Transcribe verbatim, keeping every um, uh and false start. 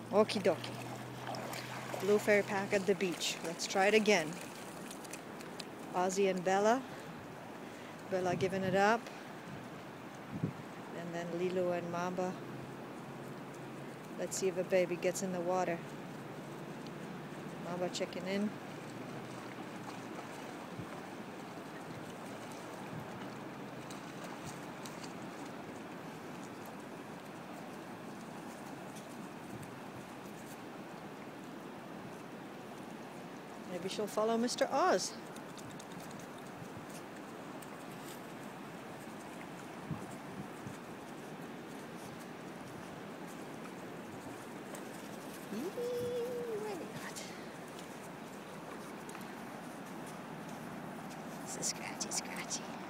Okie dokie. Blue fairy pack at the beach. Let's try it again. Ozzy and Bella. Bella giving it up. And then Leeloo and Mamba. Let's see if a baby gets in the water. Mamba checking in. Maybe she'll follow Mister Oz. Eee, maybe not. It's a scratchy, scratchy.